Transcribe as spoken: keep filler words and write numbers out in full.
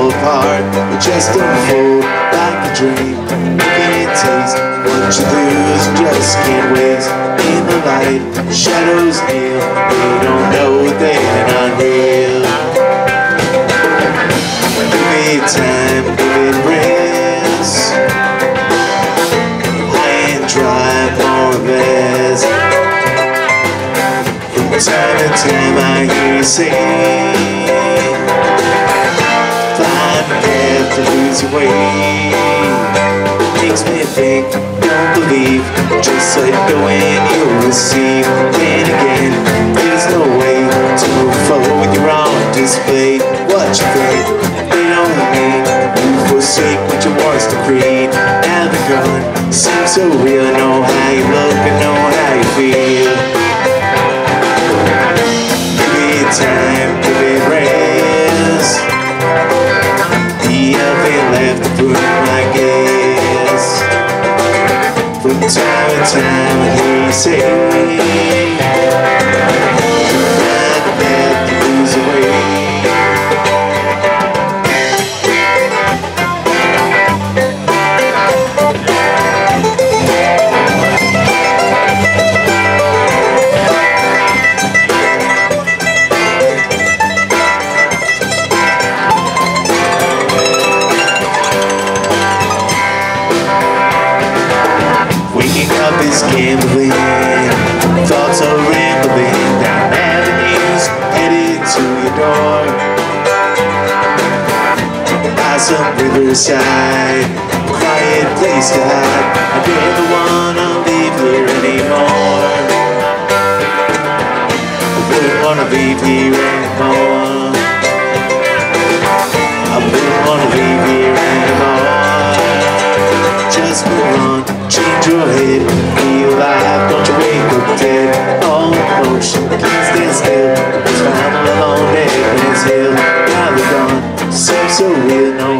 fall apart, but just unfold like a dream. Can it taste what you lose? Just can't waste. In the light, shadows kneel. They don't know they're not real. Give it time, give it rest. High and dry, more or less. From time to time I hear you sing. Find a path to lose your way. Makes me think, don't believe. Just let go and you'll receive. Then again, there's no way to move forward with your own display. What you think, they don't mean. You forsake what you once to create. Now they're gone, seems so real. Know how you look and know how you feel. Give it time, give it rest. The oven left the room, I guess. From time to time I hear you say, find a path to lose away. Up is gambling, thoughts are rambling down avenues headed to your door. By some riverside, quiet place to hide. I never wanna leave here anymore. I wouldn't wanna leave here anymore. I wouldn't wanna leave here anymore. Just move on. Change your head, feel alive, don't you wake up dead. All emotion, can't stand still. It's found alone, dead in his hill. Now they're gone, so, so real, no